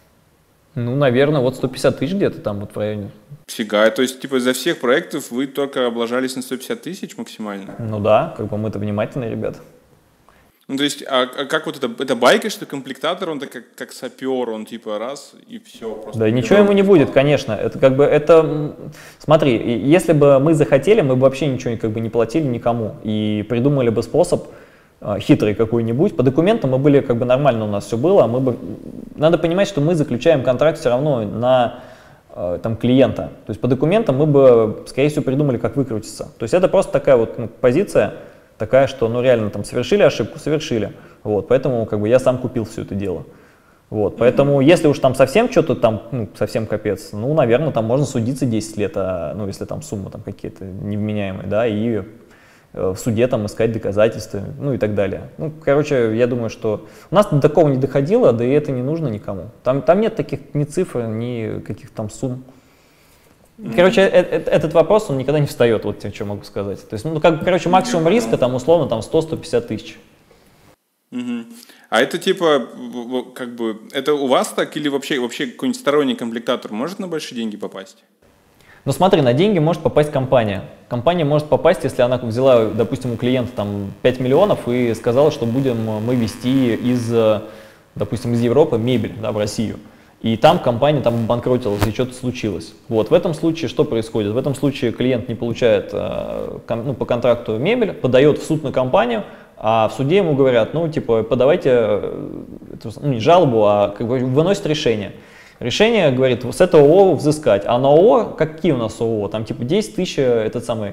Ну, наверное, вот 150 тысяч где-то там вот в районе. Фига, то есть, типа, из-за всех проектов вы только облажались на 150 тысяч максимально? Ну да, как бы мы-то внимательные ребята. Ну, то есть, а как вот это байка, что комплектатор, он как сапер, он типа раз и все. Просто да ничего ему не будет, конечно. Это как бы, это, смотри, если бы мы захотели, мы бы вообще ничего как бы не платили никому и придумали бы способ хитрый какой-нибудь. По документам мы были, как бы нормально у нас все было, надо понимать, что мы заключаем контракт все равно на там, клиента. То есть по документам мы бы, скорее всего, придумали, как выкрутиться. То есть это просто такая вот позиция, такая, что ну реально там совершили ошибку, совершили. Вот, поэтому как бы я сам купил все это дело. Вот, поэтому если уж там совсем что-то там, ну, совсем капец, ну, наверное, там можно судиться 10 лет, ну, если там суммы там какие-то невменяемые, да, и в суде там искать доказательства, ну и так далее. Ну, короче, я думаю, что у нас до такого не доходило, да и это не нужно никому. Там нет таких ни цифр, ни каких-то там сумм. Короче, этот вопрос, он никогда не встает, вот что могу сказать. То есть, ну, как, короче, максимум риска там условно там 100-150 тысяч. А это типа, как бы, это у вас так или вообще какой-нибудь сторонний комплектатор может на большие деньги попасть? Ну смотри, на деньги может попасть компания. Компания может попасть, если она взяла, допустим, у клиента там 5 миллионов и сказала, что будем мы везти допустим, из Европы мебель, да, в Россию. И там компания там банкротилась, и что-то случилось. Вот, в этом случае что происходит? В этом случае клиент не получает по контракту мебель, подает в суд на компанию, а в суде ему говорят, ну типа подавайте не жалобу, а как бы выносит решение. Решение говорит, с этого ООО взыскать. А на ООО, какие у нас ООО? Там типа 10 тысяч, этот самый,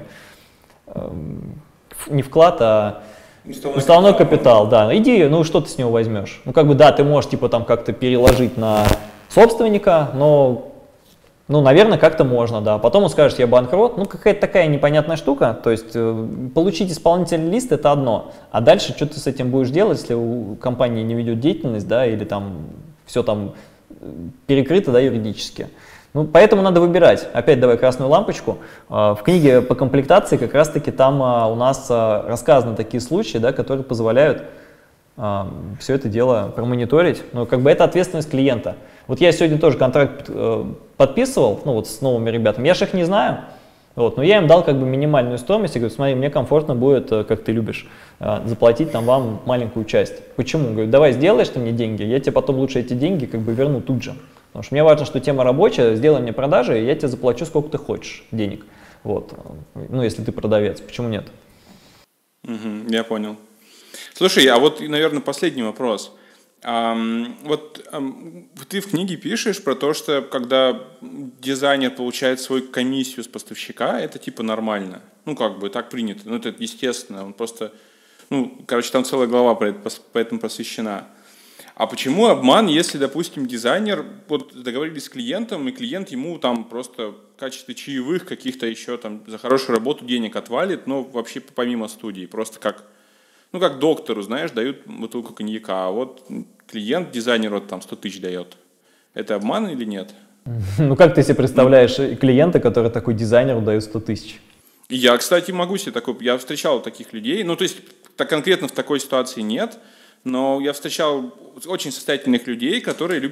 не вклад, а уставной капитал. Да, иди, ну что ты с него возьмешь? Ну как бы да, ты можешь типа там как-то переложить на собственника, но, ну наверное как-то можно, да. Потом он скажет, я банкрот, ну какая-то такая непонятная штука. То есть получить исполнительный лист это одно, а дальше что ты с этим будешь делать, если у компании не ведет деятельность, да, или там все там перекрыто, да, юридически. Ну, поэтому надо выбирать. Опять давай красную лампочку. В книге по комплектации как раз-таки там у нас рассказаны такие случаи, да, которые позволяют все это дело промониторить. Но как бы это ответственность клиента. Вот я сегодня тоже контракт подписывал, ну вот с новыми ребятами. Я же их не знаю. Вот, но я им дал как бы минимальную стоимость и говорю, смотри, мне комфортно будет, как ты любишь, заплатить там вам маленькую часть. Почему? Говорю, давай сделаешь ты мне деньги, я тебе потом лучше эти деньги как бы верну тут же. Потому что мне важно, что тема рабочая, сделай мне продажи, и я тебе заплачу сколько ты хочешь денег. Вот. Ну, если ты продавец, почему нет? Я понял. Слушай, а вот, наверное, последний вопрос. Вот ты в книге пишешь про то, что когда дизайнер получает свою комиссию с поставщика, это типа нормально. Ну, как бы так принято. Ну, это естественно. Он просто, ну, короче, там целая глава поэтому посвящена. А почему обман, если, допустим, дизайнер, вот договорились с клиентом, и клиент ему там просто в качестве чаевых каких-то еще там за хорошую работу денег отвалит, но вообще помимо студии, просто как, ну, как доктору, знаешь, дают бутылку коньяка, а вот клиент дизайнеру там 100 тысяч дает. Это обман или нет? Ну, как ты себе представляешь клиента, который такой дизайнеру дает 100 тысяч? Я, кстати, могу себе такой... Я встречал таких людей. Ну, то есть, так конкретно в такой ситуации нет, но я встречал очень состоятельных людей, которые любят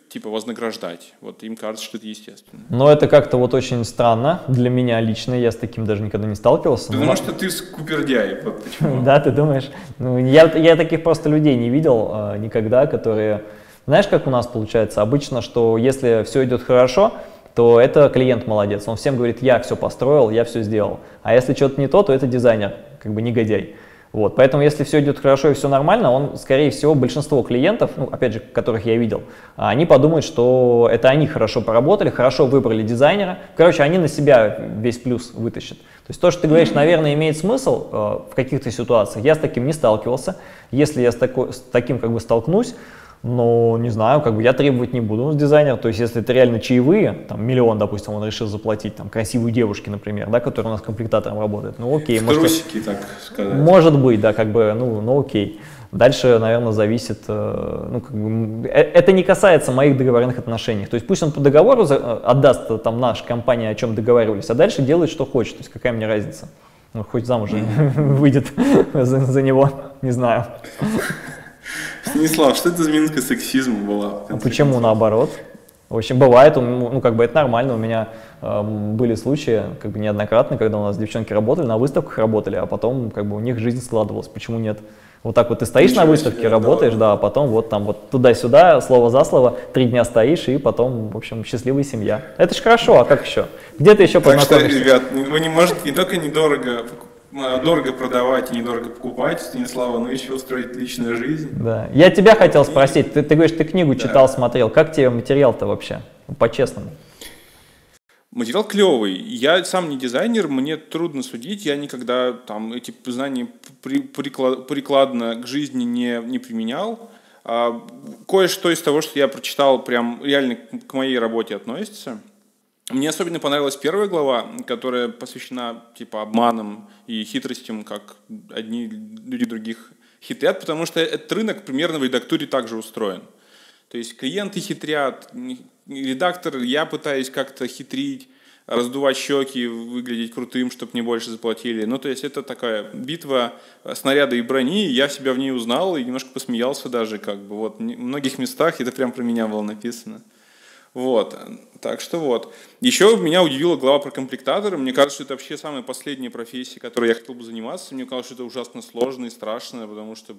типа вознаграждать. Вот им кажется, что это естественно. Но это как-то вот очень странно для меня лично, я с таким даже никогда не сталкивался. Потому что ты скупердяй, вот почему. Да, ты думаешь? Ну, я таких просто людей не видел никогда, которые... Знаешь, как у нас получается? Обычно, что если все идет хорошо, то это клиент молодец. Он всем говорит, я все построил, я все сделал. А если что-то не то это дизайнер, как бы негодяй. Вот, поэтому, если все идет хорошо и все нормально, он, скорее всего, большинство клиентов, ну, опять же, которых я видел, они подумают, что это они хорошо поработали, хорошо выбрали дизайнера. Короче, они на себя весь плюс вытащат. То есть то, что ты говоришь, наверное, имеет смысл в каких-то ситуациях. Я с таким не сталкивался. Если я с таким как бы столкнусь, но не знаю, как бы я требовать не буду с дизайнера. То есть, если это реально чаевые, там, 1 миллион, допустим, он решил заплатить, там, красивой девушке, например, да, которая у нас комплектатором работает, ну окей. В трусики, так сказать. Может быть, да, как бы, ну окей. Дальше, наверное, зависит, ну, как бы, это не касается моих договорных отношений. То есть пусть он по договору отдаст там наша компания, о чем договаривались, а дальше делает, что хочет. То есть какая мне разница? Ну, хоть замуж выйдет за него, не знаю. Станислав, что это за минутка сексизма была? Почему наоборот? В общем, бывает, ну, как бы это нормально. У меня были случаи, как бы неоднократно, когда у нас девчонки работали, на выставках работали, а потом, как бы, у них жизнь складывалась. Почему нет? Вот так вот ты стоишь на выставке, работаешь, да, а потом вот там вот туда-сюда, слово за слово, 3 дня стоишь, и потом, в общем, счастливая семья. Это ж хорошо, а как еще? Где ты еще познакомишься? Так что, ребят, вы не можете не только дорого продавать и недорого покупать Станислава, но еще устроить личную жизнь. Да. Я тебя хотел спросить, ты говоришь, ты книгу читал, смотрел, как тебе материал-то вообще, по-честному? Материал клевый. Я сам не дизайнер, мне трудно судить, я никогда там эти знания прикладно к жизни не применял. Кое-что из того, что я прочитал, прям реально к моей работе относится. Мне особенно понравилась первая глава, которая посвящена типа обманам и хитростям, как одни люди других хитрят, потому что этот рынок примерно в редактуре также устроен. То есть клиенты хитрят, редактор, я пытаюсь как-то хитрить, раздувать щеки, выглядеть крутым, чтобы мне больше заплатили. Ну, то есть это такая битва снаряда и брони, я себя в ней узнал и немножко посмеялся даже, как бы, вот, в многих местах это прям про меня было написано. Вот, так что вот. Еще меня удивила глава про комплектаторы. Мне кажется, что это вообще самая последняя профессия, которой я хотел бы заниматься. Мне кажется, что это ужасно сложно и страшно, потому что,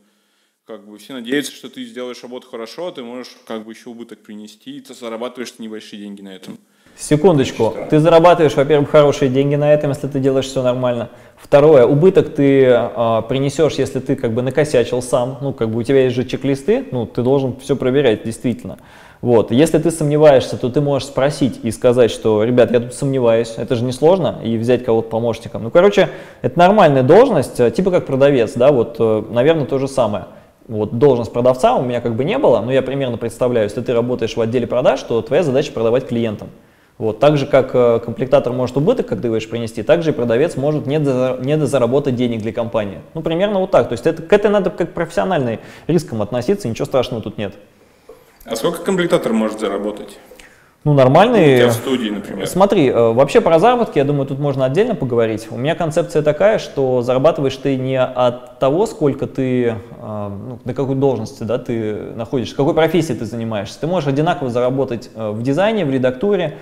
как бы все надеются, что ты сделаешь работу хорошо, а ты можешь как бы еще убыток принести, и ты зарабатываешь небольшие деньги на этом. Секундочку, ты зарабатываешь, во-первых, хорошие деньги на этом, если ты делаешь все нормально. Второе, убыток ты принесешь, если ты как бы накосячил сам, ну как бы у тебя есть же чек-листы, ну ты должен все проверять действительно. Вот. Если ты сомневаешься, то ты можешь спросить и сказать, что, ребят, я тут сомневаюсь, это же не сложно, и взять кого-то помощником. Ну, короче, это нормальная должность, типа как продавец, да, вот, наверное, то же самое. Вот должность продавца у меня как бы не было, но я примерно представляю, если ты работаешь в отделе продаж, то твоя задача продавать клиентам. Вот. Так же, как комплектатор может убыток, как ты говоришь, принести, так же и продавец может недозаработать денег для компании. Ну, примерно вот так. То есть к этой надо как профессиональным риском относиться, ничего страшного тут нет. А сколько комплектатор может заработать? Ну, нормальный. У тебя в студии, например. Смотри, вообще про заработки, я думаю, тут можно отдельно поговорить. У меня концепция такая, что зарабатываешь ты не от того, сколько ты, ну, на какой должности, да, ты находишься, какой профессией ты занимаешься. Ты можешь одинаково заработать в дизайне, в редактуре,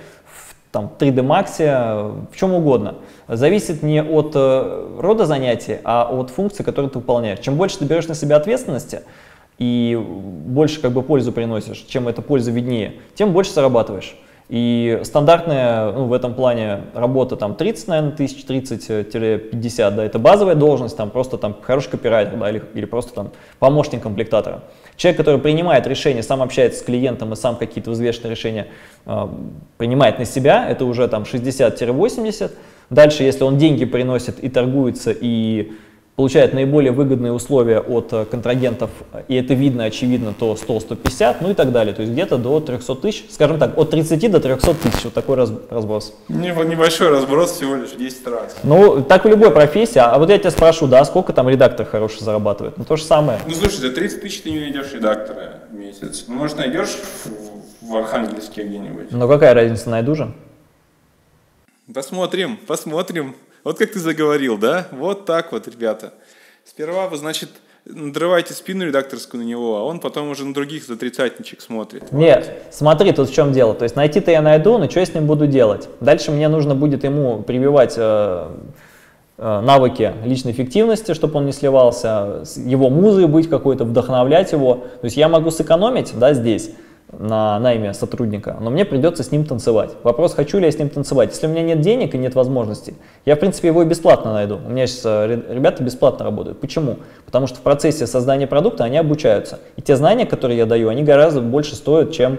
в 3D Max, в чем угодно. Зависит не от рода занятий, а от функции, которые ты выполняешь. Чем больше ты берешь на себя ответственности, и больше как бы пользу приносишь, чем эта польза виднее, тем больше зарабатываешь. И стандартная, ну, в этом плане работа там 30, наверное, тысяч, 30-50, да, это базовая должность, там просто там хороший копирайтер, да, или просто там помощник комплектатора. Человек, который принимает решения, сам общается с клиентом и сам какие-то взвешенные решения принимает на себя, это уже там 60-80. Дальше, если он деньги приносит и торгуется, и получает наиболее выгодные условия от контрагентов, и это видно, очевидно, то 100-150, ну и так далее. То есть где-то до 300 тысяч, скажем так, от 30 до 300 тысяч, вот такой разброс. Небольшой разброс, всего лишь 10 раз. Ну, так в любой профессии. А вот я тебя спрошу, да, сколько там редактор хороший зарабатывает? Ну, то же самое. Ну, слушай, за 30 тысяч ты не найдешь редактора в месяц. Ну, может, найдешь в Архангельске где-нибудь. Ну, какая разница, найду же? Посмотрим. Вот как ты заговорил, да? Вот так вот, ребята. Сперва вы, значит, надрываете спину редакторскую на него, а он потом уже на других за тридцатничек смотрит. Нет, смотри, тут в чем дело. То есть найти-то я найду, но что я с ним буду делать? Дальше мне нужно будет ему прививать навыки личной эффективности, чтобы он не сливался, его музой быть какой-то, вдохновлять его. То есть я могу сэкономить, да, здесь, на найме сотрудника, но мне придется с ним танцевать. Вопрос, хочу ли я с ним танцевать. Если у меня нет денег и нет возможностей, я, в принципе, его и бесплатно найду. У меня сейчас ребята бесплатно работают. Почему? Потому что в процессе создания продукта они обучаются. И те знания, которые я даю, они гораздо больше стоят, чем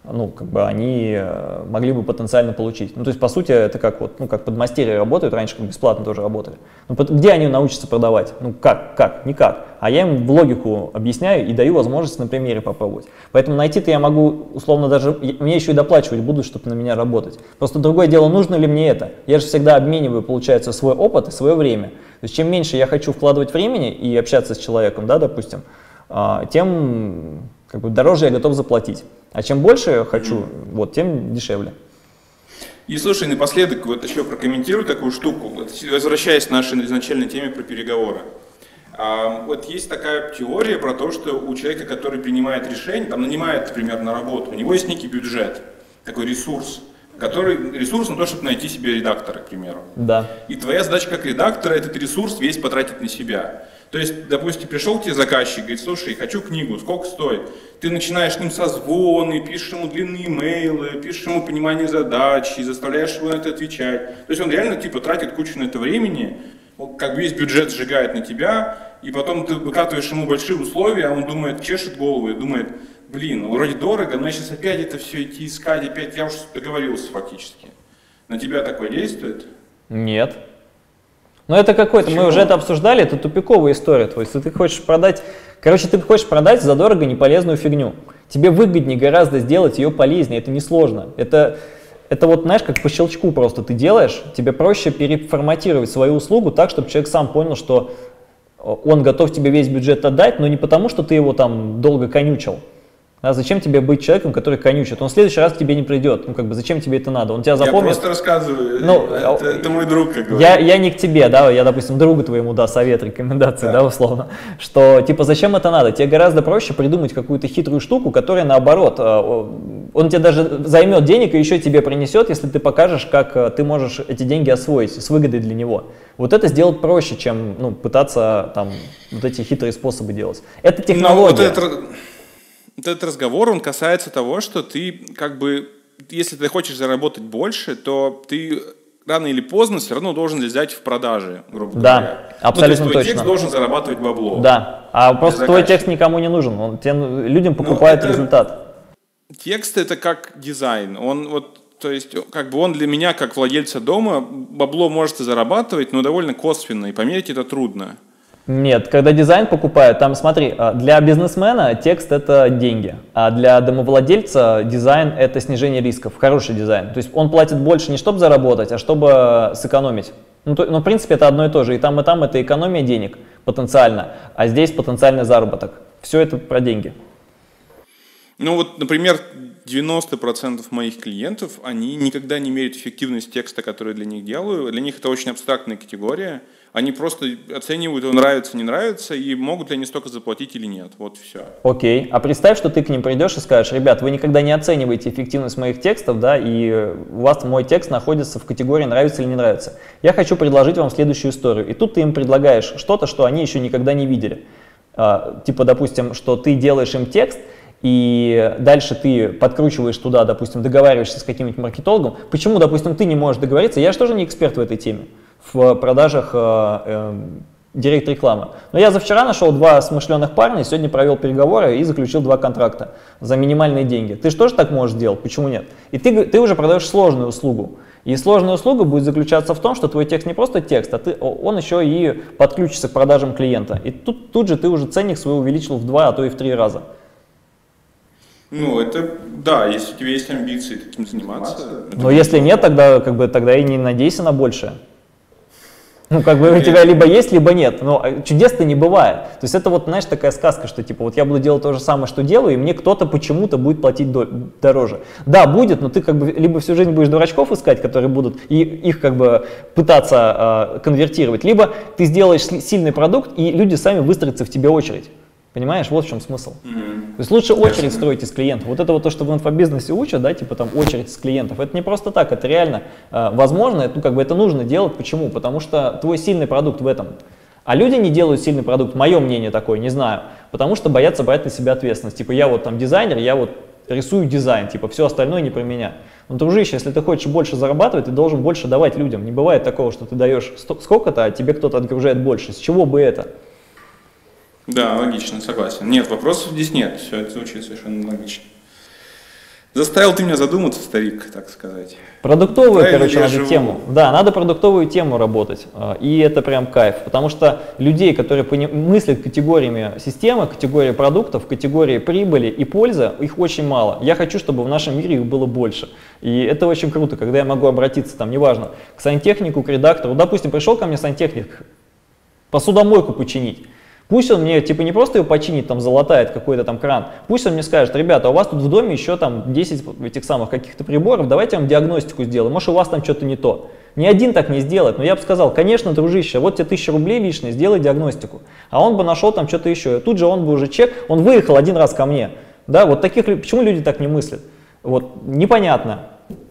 они могли бы потенциально получить. Ну, то есть, по сути, это как как подмастерья работают, раньше как бесплатно тоже работали. Где они научатся продавать? Как? Никак. А я им в логику объясняю и даю возможность на примере попробовать. Поэтому найти-то я могу, условно, даже, мне еще и доплачивать будут, чтобы на меня работать. Просто другое дело, нужно ли мне это? Я же всегда обмениваю, получается, свой опыт и свое время. То есть, чем меньше я хочу вкладывать времени и общаться с человеком, да, допустим, тем дороже я готов заплатить. А чем больше я хочу, тем дешевле. И слушай, напоследок еще прокомментирую такую штуку, возвращаясь к нашей изначальной теме про переговоры. Есть такая теория про то, что у человека, который принимает решение, нанимает, например, на работу, у него есть некий бюджет, такой ресурс на то, чтобы найти себе редактора, к примеру. Да. И твоя задача как редактора этот ресурс весь потратить на себя. То есть, допустим, пришел к тебе заказчик, говорит, слушай, хочу книгу, сколько стоит? Ты начинаешь с ним созвоны, пишешь ему длинные имейлы, пишешь ему понимание задач и заставляешь его на это отвечать. То есть он реально тратит кучу на это времени, весь бюджет сжигает на тебя, и потом ты выкатываешь ему большие условия, а он думает, чешет голову и думает, вроде дорого, но сейчас опять это все идти искать, опять я уже договорился фактически. На тебя такое действует? Нет. Но это какой-то, мы уже это обсуждали, это тупиковая история. То есть ты хочешь продать, ты хочешь продать задорого неполезную фигню. Тебе выгоднее гораздо сделать ее полезнее, это несложно. Это знаешь, как по щелчку просто ты делаешь, тебе проще переформатировать свою услугу так, чтобы человек сам понял, что он готов тебе весь бюджет отдать, но не потому, что ты его долго конючил. А зачем тебе быть человеком, который конючит? Он в следующий раз к тебе не придет. Зачем тебе это надо? Он тебя запомнит. Я просто рассказываю. Это мой друг, как говорится. Я не к тебе, да, я, допустим, другу твоему, совет, рекомендации, да, условно. Что, зачем это надо? Тебе гораздо проще придумать какую-то хитрую штуку, которая, наоборот, он тебе даже займет денег и еще тебе принесет, если ты покажешь, как ты можешь эти деньги освоить с выгодой для него. Вот это сделать проще, чем, пытаться, эти хитрые способы делать. Это технология. Этот разговор, он касается того, что ты, если ты хочешь заработать больше, то ты рано или поздно все равно должен взять в продаже, грубо говоря. Да, абсолютно точно. Твой текст должен зарабатывать бабло. Да, а просто твой текст никому не нужен, людям покупает результат. Текст — это как дизайн, он для меня, как владельца дома, бабло может и зарабатывать, но довольно косвенно, и померить это трудно. Нет, когда дизайн покупают, смотри, для бизнесмена текст — это деньги, а для домовладельца дизайн — это снижение рисков, хороший дизайн. То есть он платит больше не чтобы заработать, а чтобы сэкономить. В принципе, это одно и то же. И там это экономия денег потенциально, а здесь потенциальный заработок. Все это про деньги. Например, 90% моих клиентов, они никогда не меряют эффективность текста, который я для них делаю. Для них это очень абстрактная категория. Они просто оценивают, его нравится, не нравится, и могут ли они столько заплатить или нет. Вот все. Окей. А представь, что ты к ним придешь и скажешь, ребят, вы никогда не оцениваете эффективность моих текстов, да, и у вас мой текст находится в категории нравится или не нравится. Я хочу предложить вам следующую историю. И тут ты им предлагаешь что-то, что они еще никогда не видели. Допустим, что ты делаешь им текст, и дальше ты подкручиваешь туда, допустим, договариваешься с каким-нибудь маркетологом. Почему, допустим, ты не можешь договориться? Я же тоже не эксперт в этой теме, в продажах директ-рекламы. Но я завчера нашел 2 смышленых парня, сегодня провел переговоры и заключил 2 контракта за минимальные деньги. Ты же тоже так можешь делать? Почему нет? И ты уже продаешь сложную услугу. И сложная услуга будет заключаться в том, что твой текст не просто текст, а он еще и подключится к продажам клиента. И тут же ты уже ценник свой увеличил в 2, а то и в 3 раза. Если у тебя есть амбиции таким заниматься. Но если нет, тогда и не надейся на большее. Ну, как бы у тебя либо есть, либо нет, но чудес-то не бывает. То есть это вот, знаешь, такая сказка, что типа вот я буду делать то же самое, что делаю, и мне кто-то почему-то будет платить дороже. Да, будет, но ты как бы либо всю жизнь будешь дурачков искать, которые будут, и их как бы пытаться конвертировать, либо ты сделаешь сильный продукт, и люди сами выстроятся в тебе очередь. Понимаешь, вот в чем смысл. То есть лучше очередь строить из клиентов. Вот это вот то, что в инфобизнесе учат, да, типа там очередь из клиентов, это не просто так, это реально возможно, ну как бы это нужно делать. Почему? Потому что твой сильный продукт в этом. А люди не делают сильный продукт, мое мнение такое, не знаю, потому что боятся брать на себя ответственность. Типа я вот там дизайнер, я вот рисую дизайн, типа все остальное не про меня. Но, дружище, если ты хочешь больше зарабатывать, ты должен больше давать людям. Не бывает такого, что ты даешь сколько-то, а тебе кто-то отгружает больше. С чего бы это? Да, логично, согласен. Нет, вопросов здесь нет, все это звучит совершенно логично. Заставил ты меня задуматься, старик, так сказать. Продуктовую, короче, надо тему. Да, надо продуктовую тему работать, и это прям кайф, потому что людей, которые мыслят категориями системы, категории продуктов, категории прибыли и пользы, их очень мало. Я хочу, чтобы в нашем мире их было больше. И это очень круто, когда я могу обратиться, там, неважно, к сантехнику, к редактору. Допустим, пришел ко мне сантехник посудомойку починить. Пусть он мне, типа, не просто ее починит, там, залатает какой-то там кран, пусть он мне скажет: ребята, у вас тут в доме еще там 10 этих самых каких-то приборов, давайте я вам диагностику сделаю, может, у вас там что-то не то. Ни один так не сделает, но я бы сказал: конечно, дружище, вот тебе 1000 рублей лишние, сделай диагностику. А он бы нашел там что-то еще, и тут же он бы уже он выехал один раз ко мне. Да, вот таких, почему люди так не мыслят? Вот, непонятно.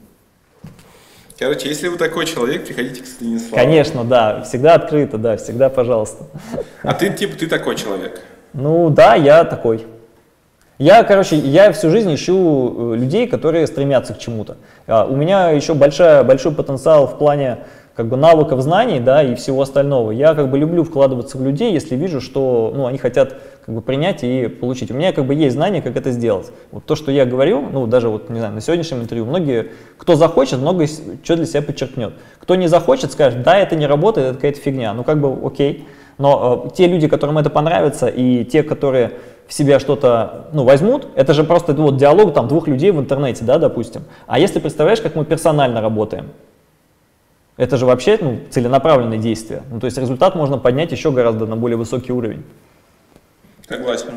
Короче, если вы такой человек, приходите к Станиславу. Конечно, да, всегда открыто, да, всегда пожалуйста. А ты, типа, ты такой человек? Ну да, я такой. Я всю жизнь ищу людей, которые стремятся к чему-то. У меня еще большой потенциал в плане как бы навыков, знаний, да, и всего остального. Я как бы люблю вкладываться в людей, если вижу, что, ну, они хотят как бы принять и получить. У меня как бы есть знания, как это сделать. Вот то, что я говорю, ну, даже вот, не знаю, на сегодняшнем интервью, многие, кто захочет, много что для себя подчеркнет. Кто не захочет, скажет: да, это не работает, это какая-то фигня. Ну, как бы окей. Но те люди, которым это понравится, и те, которые в себя что-то, ну, возьмут, это же просто вот диалог там двух людей в интернете, да, допустим. А если представляешь, как мы персонально работаем, это же вообще, ну, целенаправленные действия. Ну, то есть результат можно поднять еще гораздо на более высокий уровень. Согласен.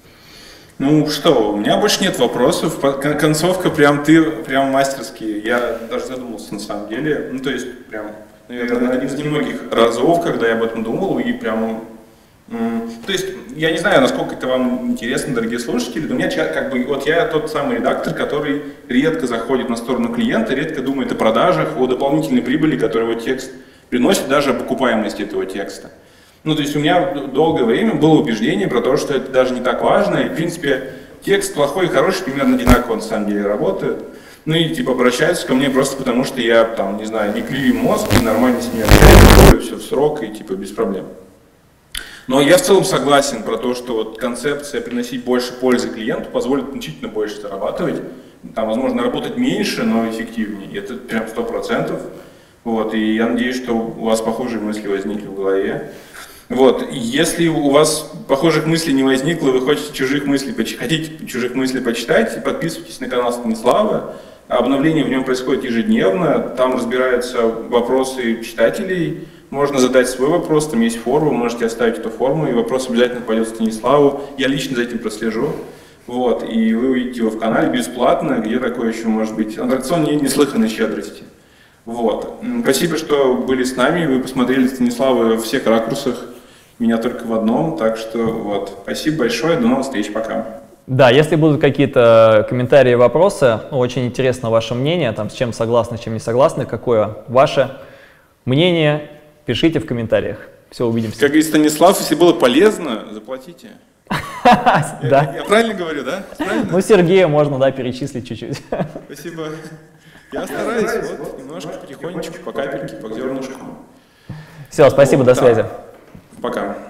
Ну что, у меня больше нет вопросов. Концовка ты прям мастерский. Я даже задумался на самом деле. Ну, то есть, прям, наверное, один из немногих разов, когда я об этом думал, и прям... То есть, я не знаю, насколько это вам интересно, дорогие слушатели, но у меня как бы, вот я тот самый редактор, который редко заходит на сторону клиента, редко думает о продажах, о дополнительной прибыли, которую его текст приносит, даже об окупаемости этого текста. Ну, то есть у меня долгое время было убеждение про то, что это даже не так важно, и, в принципе, текст плохой и хороший примерно одинаково на самом деле работают. Ну и типа обращаются ко мне просто потому, что я там, не знаю, не клею мозг, и нормально с ними общаюсь, все в срок и типа без проблем. Но я в целом согласен про то, что вот концепция приносить больше пользы клиенту позволит значительно больше зарабатывать. Там, возможно, работать меньше, но эффективнее. И это прям 100%. Вот, и я надеюсь, что у вас похожие мысли возникли в голове. Вот, если у вас похожих мыслей не возникло, вы хотите чужих мыслей почитать, подписывайтесь на канал Станислава. Обновление в нем происходит ежедневно. Там разбираются вопросы читателей. Можно задать свой вопрос, там есть форма, вы можете оставить эту форму, и вопрос обязательно пойдет Станиславу. Я лично за этим прослежу. Вот, и вы увидите его в канале бесплатно, где такое еще может быть аттракцион неслыханной щедрости. Вот. Спасибо, что были с нами, вы посмотрели Станислава во всех ракурсах, меня только в одном, так что вот. Спасибо большое, до новых встреч, пока. Да, если будут какие-то комментарии, вопросы, очень интересно ваше мнение, там, с чем согласны, с чем не согласны, какое ваше мнение, пишите в комментариях. Все, увидимся. Как говорит Станислав, если было полезно, заплатите. Да. Я правильно говорю, да? Ну, Сергею можно, да, перечислить чуть-чуть. Спасибо. Я стараюсь, вот, немножко, потихонечку, по капельке, по зернышку. Все, спасибо, до связи. Пока.